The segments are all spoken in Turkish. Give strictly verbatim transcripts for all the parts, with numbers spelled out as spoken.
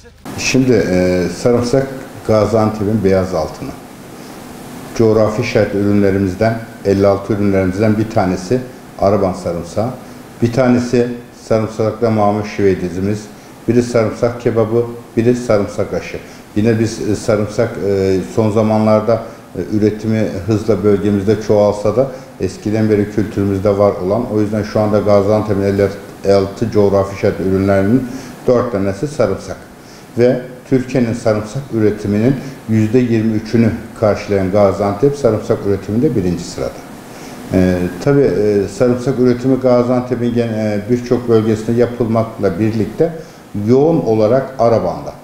Şimdi e, sarımsak Gaziantep'in beyaz altını. Coğrafi işaret ürünlerimizden, elli altı ürünlerimizden bir tanesi Araban sarımsağı. Bir tanesi sarımsakla mamul şivedizimiz. Biri sarımsak kebabı, biri sarımsak aşı. Yine biz e, sarımsak e, son zamanlarda e, üretimi hızla bölgemizde çoğalsa da eskiden beri kültürümüzde var olan, o yüzden şu anda Gaziantep'in elli altı coğrafi işaret ürünlerinin dört tanesi sarımsak. Ve Türkiye'nin sarımsak üretiminin yüzde yirmi üçünü karşılayan Gaziantep sarımsak üretiminde birinci sırada. Ee, Tabii e, sarımsak üretimi Gaziantep'in e, birçok bölgesinde yapılmakla birlikte yoğun olarak Araban'da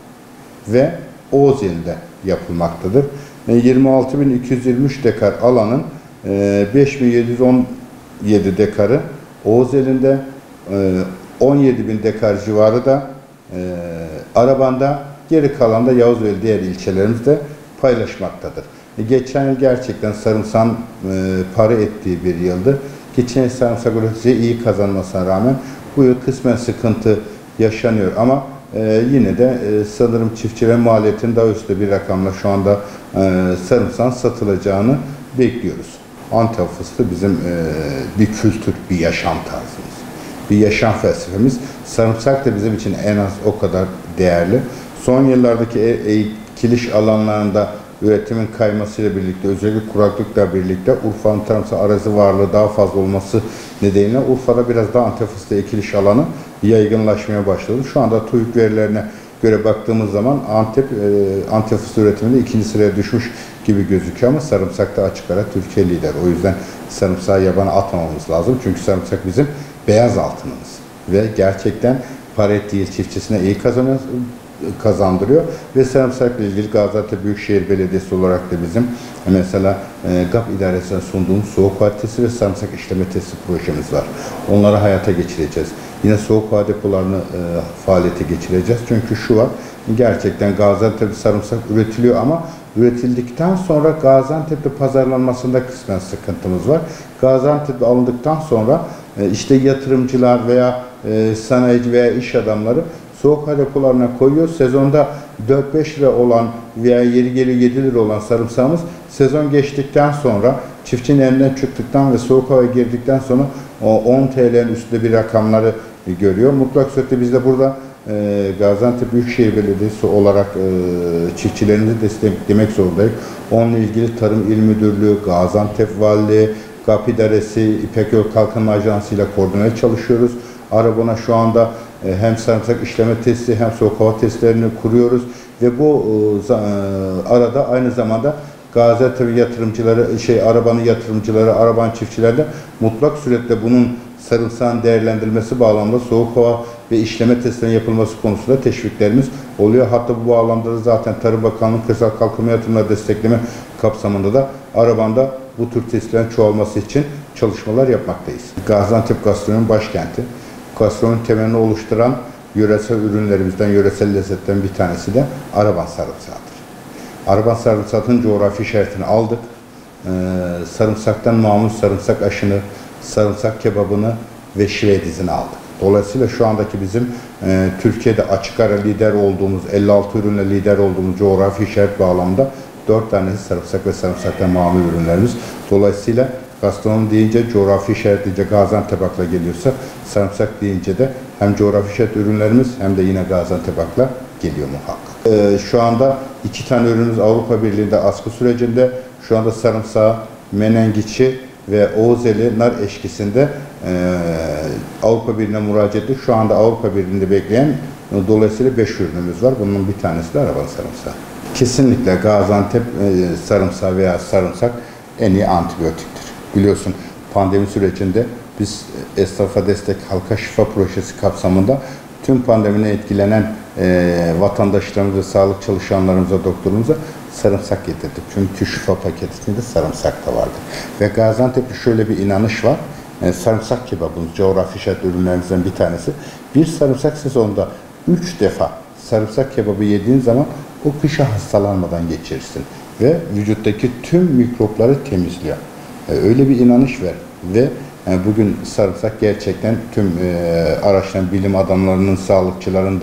ve Oğuzeli'de yapılmaktadır. E, yirmi altı bin iki yüz yirmi üç dekar alanın e, beş bin yedi yüz on yedi dekarı Oğuzeli'nde, e, on yedi bin dekar civarı da e, Araban'da, geri kalan da Yavuzeli diğer ilçelerimizde paylaşmaktadır. E, geçen yıl gerçekten sarımsağın e, para ettiği bir yıldı. Geçen yıl sarımsak üreticiye iyi kazanmasına rağmen bu yıl kısmen sıkıntı yaşanıyor ama e, yine de e, sanırım çiftçilerin maliyetinin daha üstte bir rakamla şu anda e, sarımsağın satılacağını bekliyoruz. Antep fıstığı bizim e, bir kültür, bir yaşam tarzımız, bir yaşam felsefemiz. Sarımsak da bizim için en az o kadar değerli. Son yıllardaki ekiliş alanlarında üretimin kaymasıyla birlikte, özellikle kuraklıkla birlikte Urfa'nın tarımsal arazi varlığı daha fazla olması nedeniyle Urfa'da biraz daha Antep fıstığı ekiliş alanı yaygınlaşmaya başladı. Şu anda TÜİK verilerine göre baktığımız zaman Antep, e, Antep fıstığı üretiminde ikinci sıraya düşmüş gibi gözüküyor ama sarımsakta açık ara Türkiye lider. O yüzden sarımsağı yabana atmamamız lazım. Çünkü sarımsak bizim beyaz altınımız ve gerçekten para ettiği çiftçisine iyi kazanıyor, kazandırıyor ve sarımsakla ilgili Gaziantep Büyükşehir Belediyesi olarak da bizim mesela e, GAP idaresine sunduğumuz soğuk hava testi ve sarımsak işleme testi projemiz var. Onları hayata geçireceğiz. Yine soğuk hava depolarını e, faaliyete geçireceğiz. Çünkü şu var, gerçekten Gaziantep'te sarımsak üretiliyor ama üretildikten sonra Gaziantep'te pazarlanmasında kısmen sıkıntımız var. Gaziantep'te alındıktan sonra e, işte yatırımcılar veya e, sanayici veya iş adamları soğuk hava depolarına koyuyor. Sezonda dört beş lira olan veya yeri geliyor yedi lira olan sarımsağımız sezon geçtikten sonra çiftçinin elinden çıktıktan ve soğuk havaya girdikten sonra o on T L'nin üstünde bir rakamları görüyor. Mutlak surette biz de burada e, Gaziantep Büyükşehir Belediyesi olarak e, çiftçilerimizi desteklemek zorundayız. Onunla ilgili Tarım İl Müdürlüğü, Gaziantep Valiliği, GAP İdaresi, İpek Yol Kalkınma Ajansı ile koordineli çalışıyoruz. Araban'a şu anda hem sarımsak işleme testi hem soğuk hava testlerini kuruyoruz ve bu arada aynı zamanda Gaziantep yatırımcıları, şey Araban'ın yatırımcıları, Araban çiftçilerle mutlak suretle bunun sarımsağın değerlendirilmesi bağlamında soğuk hava ve işleme testlerinin yapılması konusunda teşviklerimiz oluyor. Hatta bu bağlamda da zaten Tarım Bakanlığı Kırsal Kalkınma Yatırımları Destekleme kapsamında da Araban'da bu tür testlerin çoğalması için çalışmalar yapmaktayız. Gaziantep gastronomi başkenti. Gastronomi temelini oluşturan yöresel ürünlerimizden, yöresel lezzetten bir tanesi de Araban sarımsağıdır. Araban sarımsağının coğrafi işaretini aldık. Ee, sarımsaktan mamul sarımsak aşını, sarımsak kebabını ve şivedizini aldık. Dolayısıyla şu andaki bizim e, Türkiye'de açık ara lider olduğumuz, elli altı ürünle lider olduğumuz coğrafi işaret bağlamında dört tanesi sarımsak ve sarımsaktan mamul ürünlerimiz. Dolayısıyla gastronomi deyince, coğrafi işaret deyince Gaziantep akla geliyorsa, sarımsak deyince de hem coğrafi işaret ürünlerimiz hem de yine Gaziantep akla geliyor muhakkak. Ee, şu anda iki tane ürünümüz Avrupa Birliği'nde askı sürecinde. Şu anda sarımsağı, menengiçi ve Oğuzeli nar eşkisinde e, Avrupa Birliği'ne müracaat ettik. Şu anda Avrupa Birliği'nde bekleyen dolayısıyla beş ürünümüz var. Bunun bir tanesi de Araban sarımsağı. Kesinlikle Gaziantep e, sarımsağı veya sarımsak en iyi antibiyotiktir. Biliyorsun pandemi sürecinde biz Esnafa Destek Halka Şifa Projesi kapsamında tüm pandemine etkilenen e, vatandaşlarımıza, sağlık çalışanlarımıza, doktorumuza sarımsak getirdik. Çünkü şifa paketinde sarımsak da vardı. Ve Gaziantep'te şöyle bir inanış var. E, sarımsak kebabımız, coğrafi işaret ürünlerimizden bir tanesi. Bir sarımsak sezonunda üç defa sarımsak kebabı yediğin zaman o kışa hastalanmadan geçirirsin. Ve vücuttaki tüm mikropları temizliyor. Öyle bir inanış var ve yani bugün sarımsak gerçekten tüm e, araştıran bilim adamlarının, sağlıkçıların da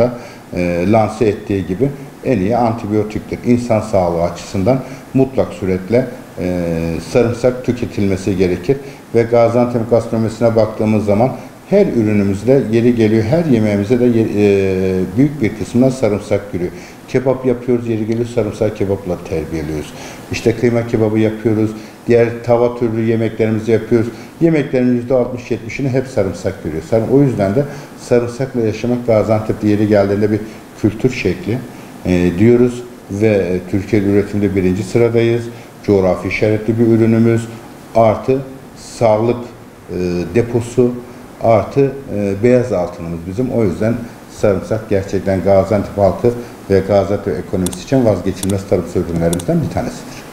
e, lanse ettiği gibi en iyi antibiyotiktir. İnsan sağlığı açısından mutlak suretle e, sarımsak tüketilmesi gerekir. Ve Gaziantep gastronomisine baktığımız zaman her ürünümüzde yeri geliyor, her yemeğimize de e, büyük bir kısmına sarımsak giriyor. Kebap yapıyoruz, yeri geliyor sarımsak kebapla terbiyeliyoruz. İşte kıyma kebabı yapıyoruz, diğer tava türlü yemeklerimizi yapıyoruz. Yemeklerin yüzde altmış yetmişini hep sarımsak giriyor. O yüzden de sarımsakla yaşamak Gaziantep'te yeri geldiğinde bir kültür şekli e, diyoruz ve Türkiye'de üretimde birinci sıradayız. Coğrafi işaretli bir ürünümüz, artı sağlık e, deposu, artı e, beyaz altınımız bizim. O yüzden sarımsak gerçekten Gaziantep halkı ve Gaziantep ekonomisi için vazgeçilmez tarım ürünlerimizden bir tanesidir.